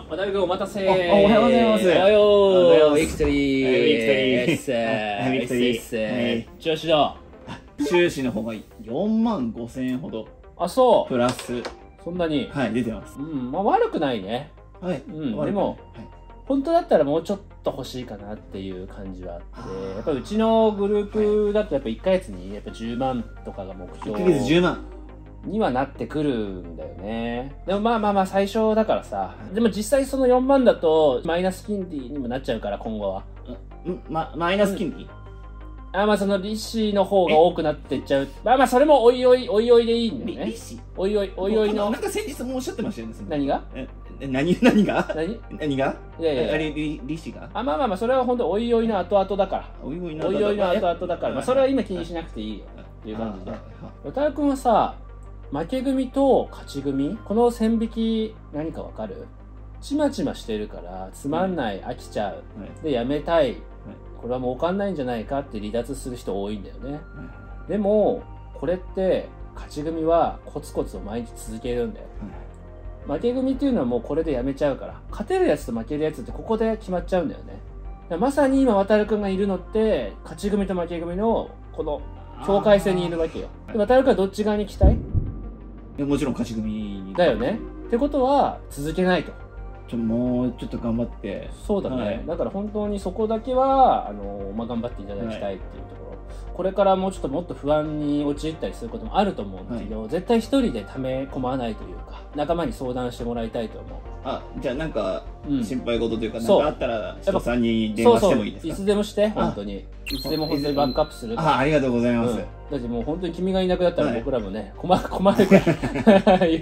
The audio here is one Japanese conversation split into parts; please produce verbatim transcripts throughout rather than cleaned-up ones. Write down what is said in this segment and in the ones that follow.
渡辺君お待たせ。 おはようございます。 おはよう。ビクトリー。 ビクトリー。 エッセー。 ビクトリー。 調子どう？収支の方がよんまんごせんえんほど。 あ、そう。 プラス。 そんなに。 はい、出てます。 うん、まあ悪くないね。 はい。 うん、でも、本当だったらもうちょっと欲しいかなっていう感じはあって、やっぱうちのグループだとやっぱいっかげつにやっぱじゅうまんとかが目標。 いっかげつじゅうまん。にはなってくるんだよね。でもまあまあまあ最初だからさ。でも実際そのよんまんだとマイナス金利にもなっちゃうから今後は。 んま、マイナス金利、 うん、あまあその利子の方が多くなっていっちゃう。まあまあそれもおいおい、おいおいでいいんだよね。利子おいおい、おいおいの。 なんか先日もおっしゃってましたよね。 何がえ、何、何が何何がいやいやいや。 あれ、利子があ、まあまあまあそれは本当おいおいの後々だから。 おいおいの後々だから。まあそれは今気にしなくていいよ。っていう感じで。与田君はさ、負け組と勝ち組この線引き何かわかる？ちまちましてるからつまんない、飽きちゃう、でやめたい、これはもう分かんないんじゃないかって離脱する人多いんだよね。でもこれって勝ち組はコツコツを毎日続けるんだよ。負け組っていうのはもうこれでやめちゃうから、勝てるやつと負けるやつってここで決まっちゃうんだよね。だまさに今渡君がいるのって勝ち組と負け組のこの境界線にいるわけよ。で渡君はどっち側に行きたい？ もちろん勝ち組だよね。ってことは続けないと。 ちょもうちょっと頑張って。 そうだね、はい、だから本当にそこだけはあの、まあ、頑張っていただきたいっていうところ、はい、これからもうちょっともっと不安に陥ったりすることもあると思うんだけど、はい、絶対一人でため込まないというか仲間に相談してもらいたいと思う。 あ、じゃあなんか心配事というか、うん、なんかあったら人さんに電話してもいいですか？ そうそう、いつでもして本当にいつでも本当にバックアップするから。 あ、ありがとうございます、うん、 だってもう本当に君がいなくなったら僕らもね、はい、困る困るからうん、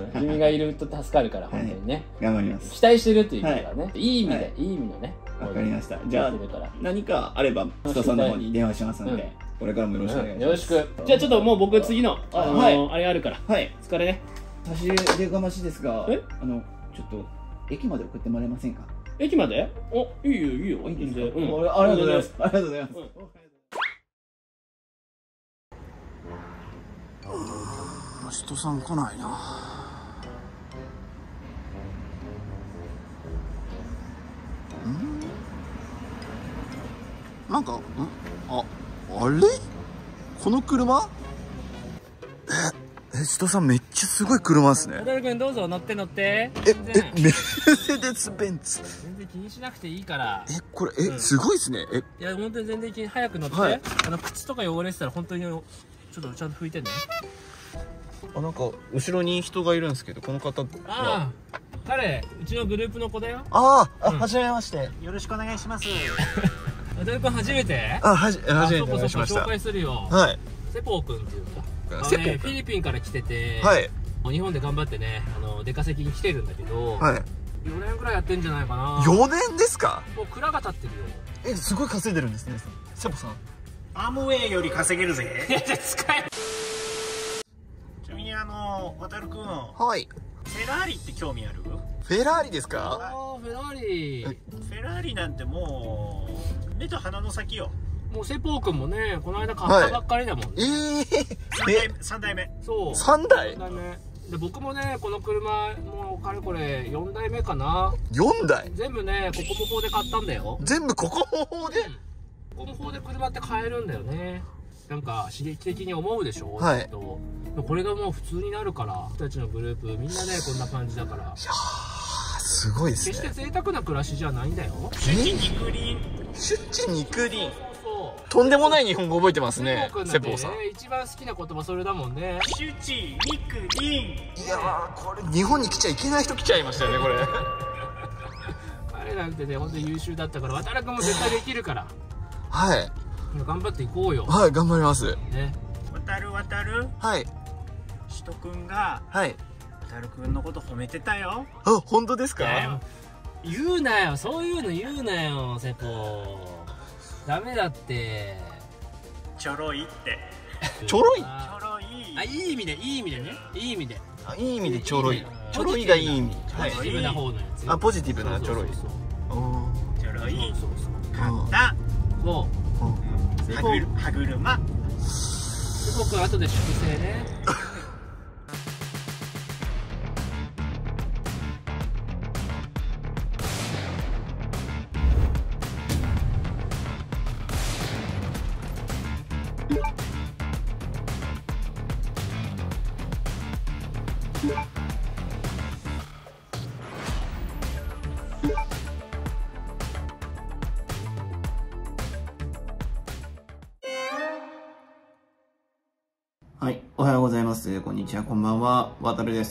君がいると助かるから本当にね、はい、 頑張ります。 期待してるっていう意味だからね、はい、いい意味で、はい、いい意味のね。 わかりました。じゃあ何かあれば人さんの方に電話しますので、うん、これからもよろしくお願いします、うん、よろしく。じゃあちょっともう僕次のあのーはい、あれあるから、はい、疲れね。 差し出がましですが、えあのちょっと駅まで送ってもらえませんか？ 駅まで？お、いいよいいよ。 いいんですか？うん、ありがとうございます。ありがとうございます。うん、人さん来ないな。ん？なんか、ん？あ、あれ？この車？え、人さんめっちゃすごい車ですね。 小田君どうぞ乗って乗って。 え、え、メルセデスベンツ。 全然気にしなくていいから。 え、これ、え、うん、すごいですね。え、 いや、本当に全然気に早く乗って。はい、あの、靴とか汚れてたら本当に、ちょっとちゃんと拭いてね。 あ、なんか、後ろに人がいるんですけど、この方は。 ああ、彼、うちのグループの子だよ。 ああ、うん、はじめまして。 よろしくお願いします。 小田君初めて？ あ、はじ、初めてお願いしました。 紹介するよ。 はい。 セポー君っていうか。セポー君。フィリピンから来てて。 はい。 日本で頑張ってね、あの出稼ぎに来てるんだけど、 はい、 よねんくらいやってんじゃないかな。 よねんですか？ もう蔵が立ってるよ。 え、すごい稼いでるんですね、セポさん。 アムウェイより稼げるぜ。 いや、使え。 ちなみにあの渡るくん、 はい、 フェラーリって興味ある？ フェラーリですか？ ああ、フェラーリ。 フェラーリなんてもう目と鼻の先よ。 もうセポー君もね、この間買ったばっかりだもんね。 ええ、さんだいめ。 そう。 さんだい？ さんだいめ。で僕もね、この車もうかれこれよんだいめかな。 よんだい？ 全部ね、ココモ法で買ったんだよ。 全部ココモ法で？ ココモ法で車って買えるんだよね。なんか刺激的に思うでしょ。 はい。 これがもう普通になるから、僕たちのグループみんなねこんな感じだから。いやー、すごいですね。 決して贅沢な暮らしじゃないんだよ。 出地肉林。 出地肉林。とんでもない日本語覚えてますね、セポーさん。 一番好きな言葉それだもんね。 出地肉林。 いやー、これ日本に来ちゃいけない人来ちゃいましたよね、これ。 彼なんてね、本当に優秀だったから、渡辺君も絶対できるから。 はい。 頑張っていこうよ。 はい、頑張ります。 ね。 渡る渡る。 はい。 しとくんが。 はい。 渡るくんのこと褒めてたよ。 あ、本当ですか？ 言うなよ、そういうの言うなよ、セポ。ダメだって。 ちょろいってちょろい？ちょろい。 あ、いい意味で、いい意味でね。いい意味で。 あ、いい意味でちょろい。ちょろいがいい意味。 ポジティブな方のやつ。 あ、ポジティブなちょろい。 ちょろい。そうそうそう。買った。 そう。 歯ぐる歯車。 セポ君後で粛清ね。 はい、おはようございます。こんにちは、こんばんは。わたるです。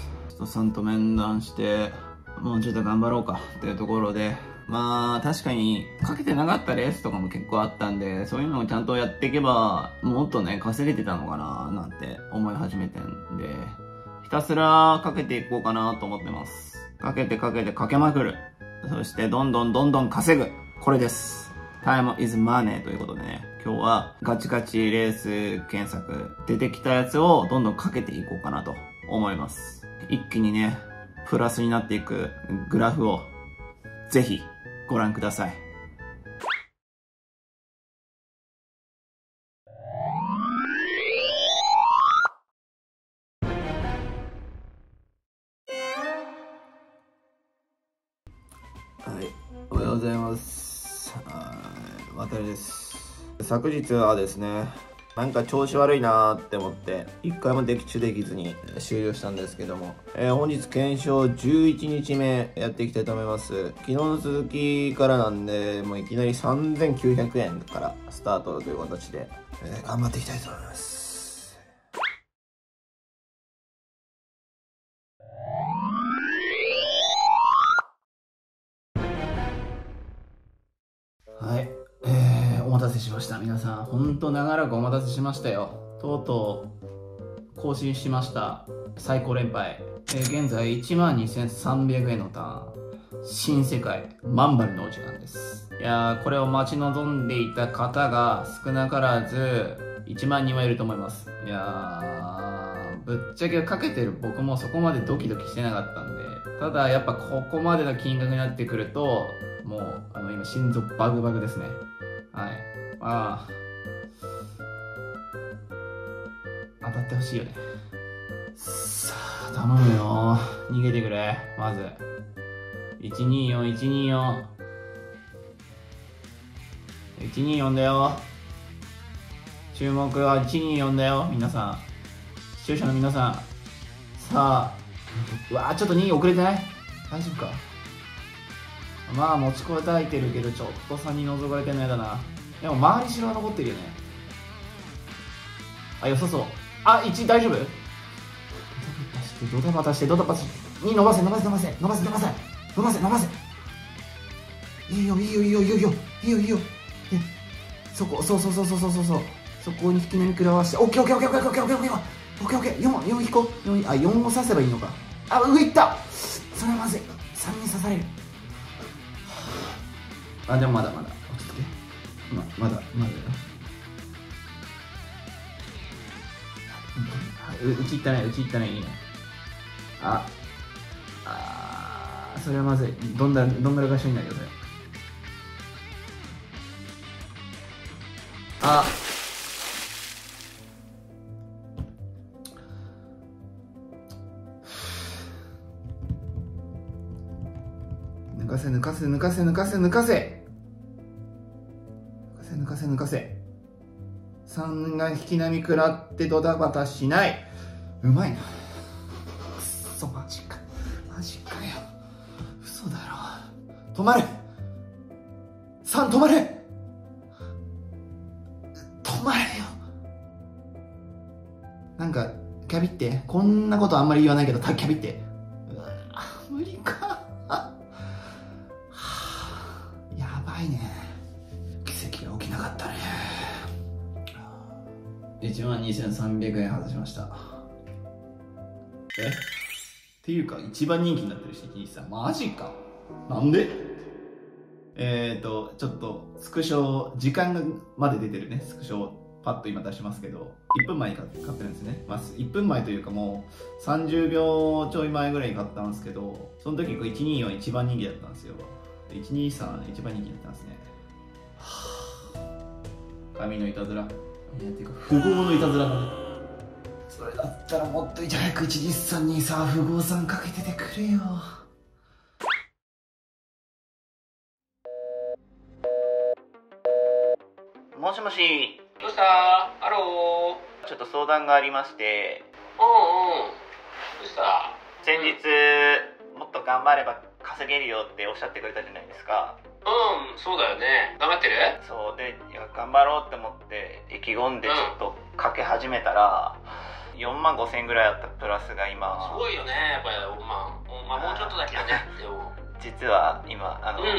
ちょっとさんと面談して、もうちょっと頑張ろうかっていうところで、まあ確かにかけてなかったレースとかも結構あったんで、そういうのをちゃんとやっていけば、もっとね、稼げてたのかななんて思い始めてんで、ひたすらかけていこうかなと思ってます。かけてかけてかけまくる。そしてどんどんどんどん稼ぐ。これです。Time is money ということでね、今日はガチガチレース検索出てきたやつをどんどんかけていこうかなと思います。一気にね、プラスになっていくグラフをぜひご覧ください。はい、おはようございます。わたるです。昨日はですね、なんか調子悪いなーって思って一回も的中できずに終了したんですけども、えー、本日検証じゅういちにちめやっていきたいと思います。昨日の続きからなんで、もういきなりさんぜんきゅうひゃくえんからスタートという形で、えー、頑張っていきたいと思います。はい、えー、お待たせしました。皆さん、ほんと長らくお待たせしましたよ。とうとう更新しました。最高連敗。えー、現在いちまんにせんさんびゃくえんのターン。新世界、まんばるのお時間です。いやー、これを待ち望んでいた方が少なからずいちまんにんはいると思います。いやー、ぶっちゃけかけてる僕もそこまでドキドキしてなかったんで、ただやっぱここまでの金額になってくると、もう、あの、今、心臓バグバグですね。はい。まあ、当たってほしいよね。さあ、頼むよ。逃げてくれ。まず。いちにーよん、いちにーよん。いちにーよんだよ。注目はいちにーよんだよ。皆さん。視聴者の皆さん。さあ。うわぁ、ちょっとに遅れてない？大丈夫か？まあ持ちこたえてるけど、ちょっとさんに覗かれてるのやだな。でも周り白は残ってるよね。あ、良さそう。あ、いち大丈夫？ドタバタしてドタバタしてに伸ばせ伸ばせ伸ばせ伸ばせ伸ばせ伸ばせ伸ばせ。いいよいいよいいよいいよいいよいいよいいよ。え、そこ、そうそうそうそうそうそうそう。そこに引き抜きらわして、オッケーオッケーオッケーオッケーオッケーオッケーオッケーオッケーオッケー。よん、よん引こう。よん、あ、よんを刺せばいいのか。あ、上いった。それはまずい。さんに刺される。あ、でもまだまだ落ち着け。ままだまだよ。うちいったね、うちいったね、いいね。ああ、それはまずい。どんだどんだらがしになるよそれ。あ、抜かせ抜かせ抜かせ抜かせ抜かせ抜かせ抜かせ。さんが引き波食らってドタバタしない。うまいな。くっそ、マジかマジかよ。嘘だろ。止まれ。さん止まれ。止まれよ。なんかキャビって、こんなことあんまり言わないけどキャビって。うわ、無理か。はあ、やばいね。奇跡が起きなかったね。いちまんにせんさんびゃくえん外しました。えっていうか一番人気になってるし、いちにさんマジか。なんで？えーとちょっとスクショ時間がまで出てるね。スクショパッと今出しますけど、いっぷんまえに買ってるんですね。まあいっぷんまえというかもうさんじゅうびょうちょい前ぐらいに買ったんですけど、その時いちにーよん一番人気だったんですよ。いちにーさん一番人気だったんですね。はぁ、神のいたずら。いや、てか富豪のいたずらだね。それだったらもっといち早くいちにさんにさ、富豪さんかけててくれよ。もしもし。 どうした？ハロー。 ちょっと相談がありまして。 うんうん。 そしたら先日もっと頑張れば稼げるよっておっしゃってくれたじゃないですか。 うん、そうだよね。頑張ってる？ そうで、いや頑張ろうって思って意気込んでちょっとかけ始めたら、うん、よんまんごせんえんぐらいあったプラスが今すごいよね。やっぱりまあ、まあ、もうちょっとだけどね。でも実は今あの、うん、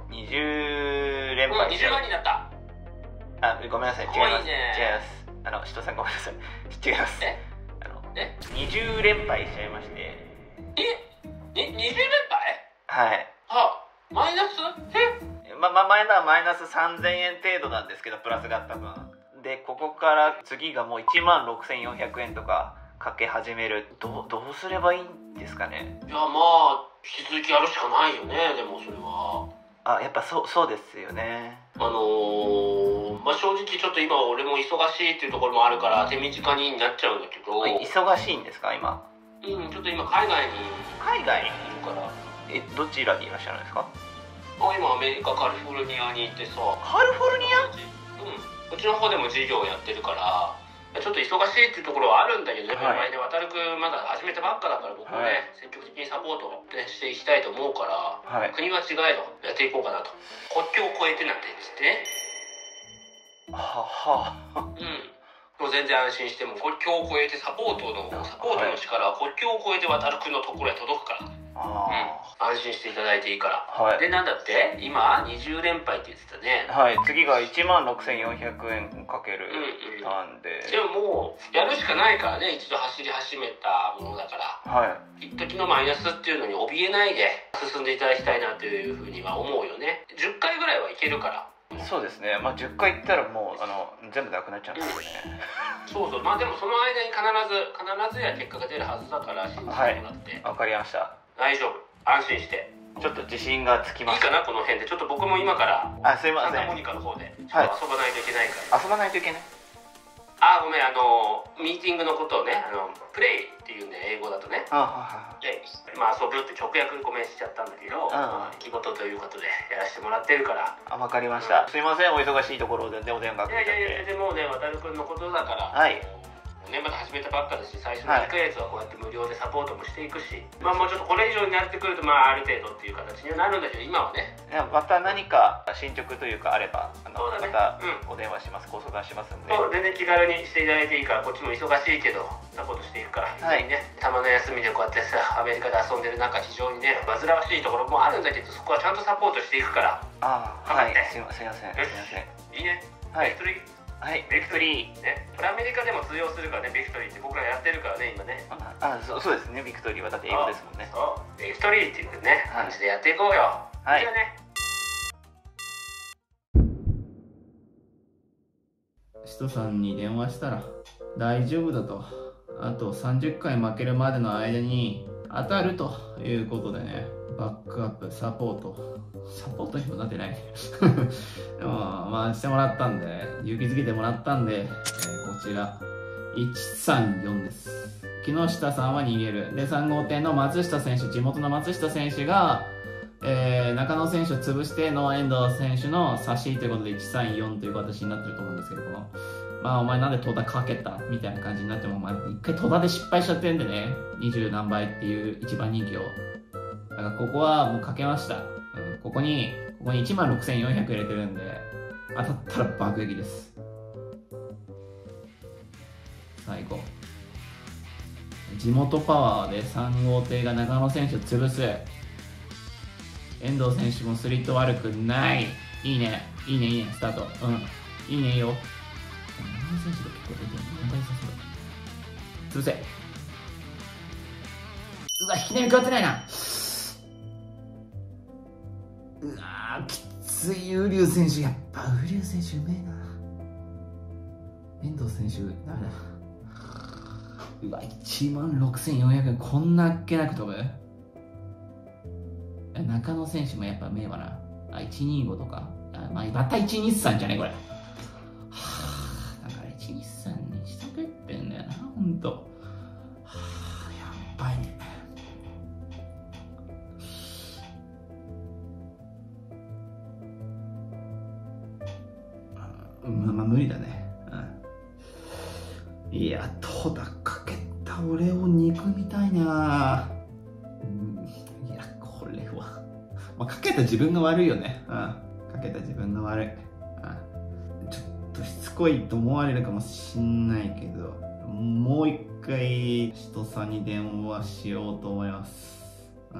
にじゅう連敗しちゃう、 うん、にじゅうまんになった。 あ、ごめんなさい、違います、ね、違います。あの、人さんごめんなさい、違います。 えあのえにじゅう連敗しちゃいまして。 ええにじゅう連敗？ はい。 はあ、マイナス？ えま、ま、マイナスマイナスさんぜんえん程度なんですけど、プラスがあった分で、ここから次がもういちまんろくせんよんひゃくえんとかかけ始める。どう、どうすればいいんですかね。 いや、まあ引き続きやるしかないよね。でもそれはあ、やっぱそうそうですよね。 あのー、まあ正直ちょっと今俺も忙しいっていうところもあるから手短になっちゃうんだけど。 忙しいんですか今？ うん、ちょっと今海外に海外にいるから。 え、どちらにいらっしゃるんですか？ あ、今アメリカカリフォルニアに行ってさ。 カリフォルニア？ うん、こっちの方でも事業をやってるからちょっと忙しいっていうところはあるんだけどね、はい、前で渡るくんまだ始めたばっかだから僕もね、はい、積極的にサポートしていきたいと思うから、はい、国は違えどやっていこうかなと。国境を越えてなんて言ってははうんもう全然安心しても国境を越えてサポートのサポートの力は国境を越えて渡るくんのところへ届くから、あ、うん、安心していただいていいから、はい、でなんだって今にじゅう連敗って言ってたね。 はい、次がいちまんろくせんよんひゃくえんかけるなんで、 うんうん、でももうやるしかないからね。一度走り始めたものだから、はい、一時のマイナスっていうのに怯えないで進んでいただきたいなというふうには思うよね。じゅっかいぐらいはいけるから。 そうですね、まあ、じゅっかい行ったらもうあの全部なくなっちゃうんですよね、 うん、そうそう、まあでもその間に必ず必ずや結果が出るはずだから信じてもらって。 はい、わかりました。 大丈夫、安心してちょっと自信がつきました。 いいかなこの辺で。ちょっと僕も今からあ、すいません、 サンタモニカの方でちょっと遊ばないといけないから、 はい、遊ばないといけない。 あ、ごめん、あのミーティングのことをね、あのプレイっていうんで英語だとね、ああで、まあ、遊ぶって直訳ごめんしちゃったんだけど、仕事ということでやらせてもらってるから。 あ、わかりました、うん、すいません、お忙しいところでお電話かけて。 いやいやいや、でもね、渡るくんのことだから、 はい、 ね、まだ始めたばっかだし、最初のいっかげつはこうやって無料でサポートもしていくし、まあもうちょっとこれ以上になってくると、まあある程度っていう形にはなるんだけど、今はね、 また何か進捗というかあれば、あの、ね、またお電話します、ご相談しますんで。 そう、全然気軽にしていただいていいから、こっちも忙しいけどサポートしていくから。はい、ね、たまの休みでこうやってさアメリカで遊んでる中、非常にね煩わしいところもあるんだけど、そこはちゃんとサポートしていくから。 ああ、はい、すいません、すいません、 いいね。 はい、 はい、ビクトリーね、これアメリカでも通用するからね。ビクトリーって僕らやってるからね今ね。 ああ、そう、そうですね、ビクトリーはだって英語ですもんね。 そう、ビクトリーっていうね、はい、感じでやっていこうよ。はい、じゃあね。 人さんに電話したら大丈夫だと、あとさんじゅっかい負けるまでの間に当たるということでね、バックアップサポートサポートにもなってないでもまあしてもらったんで、勇気づけてもらったんで、えー、こちらいちさんよんです。木下さんは逃げるで、さん号艇の松下選手、地元の松下選手が、えー、中野選手を潰しての遠藤選手の差しということでいちさんよんという形になってると思うんですけど、このまあお前なんで戸田かけたみたいな感じになっても、まあ一回戸田で失敗しちゃってるんでね、にじゅう何倍っていう一番人気を、だからここはもうかけました。うん、ここにここにいちまんろくせんよんひゃく入れてるんで、当たったら爆撃です。最後地元パワーでさん号艇が中野選手を潰す。遠藤選手もスリット悪くない。いいねいいねいいね、スタート。うんいいねいいよ。中野選手が結構出てるの問題さそうだ。潰せ。うわ、引き手に変わってないな。うわー、きつい。瓜生選手、やっぱ瓜生選手うめえな。遠藤選手ダメだ。うわ、いちまんろくせんよんひゃくえん、こんなあっけなく飛ぶ。中野選手もやっぱ名わな。あ、いちにーごとか。あ、まあ、またいちにさんじゃねこれ。はぁ、だからいちにさんにしたくってんだよな、ほんと。はぁ、やばいね。まあまあ無理だね。うん。いや、戸田かけたー、俺を憎みたいな。うん、いや、これは。まあ、かけた自分が悪いよね。うん。かけた自分が悪い。うん。ちょっとしつこいと思われるかもしんないけど、もう一回、人さんに電話しようと思います。うん。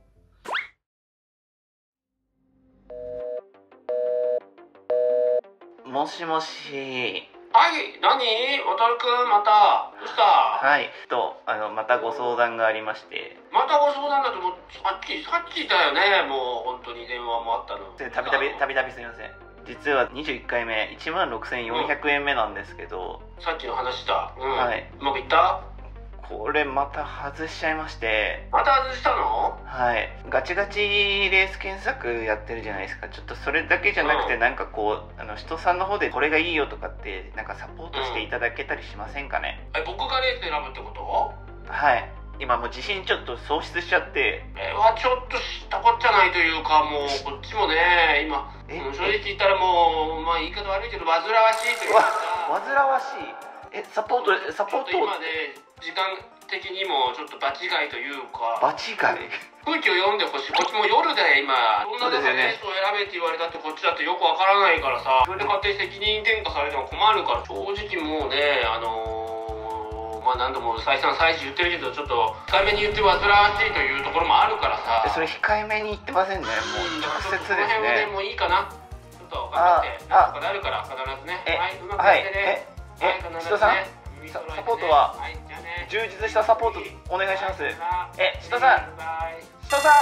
もしもし。 はい、何？わたるくん、また。どうした？ はい、と、あの、またご相談がありまして。 またご相談だと、もう、さっき、さっきだよね、もう、本当に電話もあったの。 たびたび、たびたびすみません。実はにじゅういっかいめ、いちまんろくせんよんひゃくえんめなんですけど。 うん、さっきの話だ。うん。 はい。 うまくいった？ これまた外しちゃいまして。 また外したの？ はい。ガチガチレース検索やってるじゃないですか。ちょっとそれだけじゃなくて、うん、なんかこう、あの、人さんの方でこれがいいよとかって、なんかサポートしていただけたりしませんかね？ うん、え、僕がレース選ぶってこと？ はい。今もう自信ちょっと喪失しちゃって。 えはちょっと知ったこっちゃないというか、もうこっちもね、今、正直言ったらもう、まあ言い方悪いけど、煩わしいというかさ。 煩わしい？え、サポート、サポート今ね、時間的にもちょっと場違いというか、 場違い？ 空気を読んでほしい。こっちも夜だよ今。そんな中レースを選べって言われたってこっちだってよくわからないからさ、それで勝手に責任転嫁されても困るから、正直もうね、あのー、まあ何度も再三再四言ってるけど、ちょっと控えめに言って煩わしいというところもあるからさ。 それ控えめに言ってませんね。もう直接ですね。 この辺はね、もういいかな。ちょっと頑張って、なんとかなるから必ずね。はい、うまくやってね。はい、必ずね。 サポートは充実したサポートお願いします。え、人さん、人さん。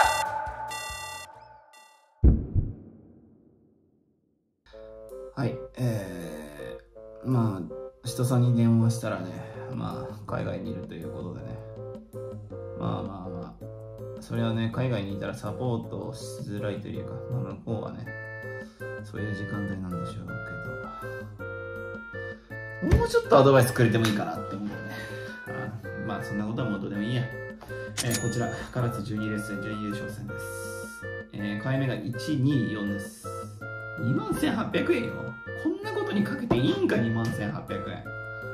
はい、えー、まあ人さんに電話したらね、まあ海外にいるということでね、まあまあまあ、それはね、海外にいたらサポートしづらいというか、まあ、向こうはね、そういう時間帯なんでしょうけど。もうちょっとアドバイスくれてもいいかなって思うね。あまあそんなことはもうどうでもいいや。えー、こちら、唐津じゅうにレース準優勝戦です。えー、回目がいちによんです。にまんせんはっぴゃくえんよ。こんなことにかけていいんか、にまんせんはっぴゃくえ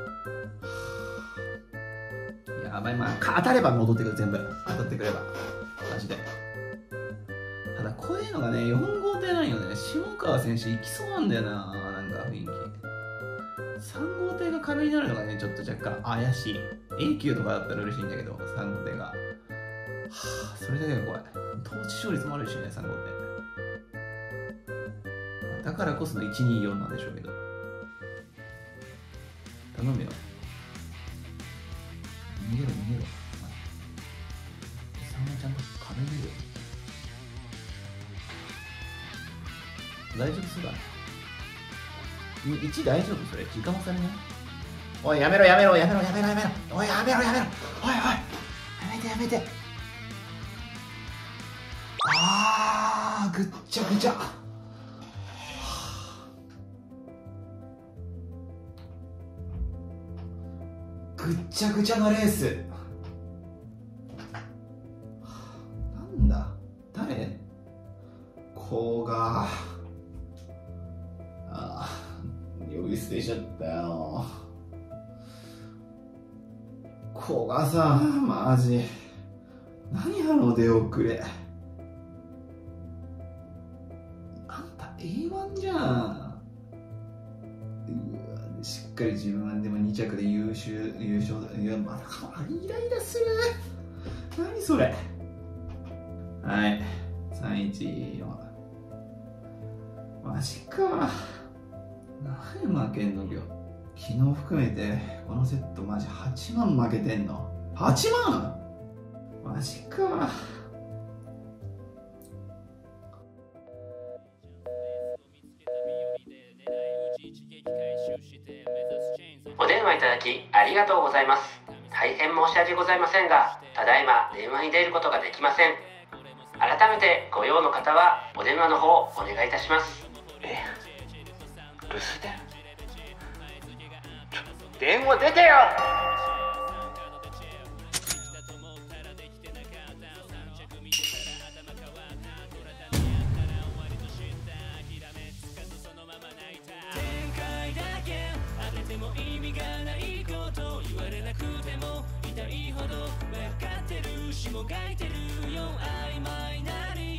ん。やばい、まあ当たれば戻ってくる、全部。当たってくれば。マジで。ただこういうのがね、よん号艇なんよね。下川選手行きそうなんだよな、なんか雰囲気。さん号艇が壁になるのがね、ちょっと若干怪しい。A 級とかだったら嬉しいんだけど、さん号艇が。はぁ、それだけが怖い。統治勝率もあるしね、さん号艇。だからこそのいちによんなんでしょうけど。頼むよ。逃げろ、逃げろ。さんはちゃんと壁にいるよ。大丈夫そうだね。いち大丈夫それ時間もされない？おいやめろやめろやめろやめろやめろおいやめろやめろおいおいやめてやめてあーぐっちゃぐちゃぐっちゃぐちゃのレースなんだ誰？こうがああ呼び捨てしちゃったよ。古賀さん、マジ。何あの出遅れ。あんた エーワン じゃん。うわ、しっかり自分はでもに着で優秀、優勝だ。いや、まだイライラする。何それ。はい。さんいちよん。マジか。何負けんの今日。昨日含めてこのセットマジはちまん負けてんの。はちまんマジか。 お電話いただきありがとうございます。大変申し訳ございませんが、ただいま電話に出ることができません。改めてご用の方はお電話の方お願いいたします。 え留守電？ちょ電話出てよ。 展開だけ当てても意味がないこと言われなくてももがいてるよ曖昧な理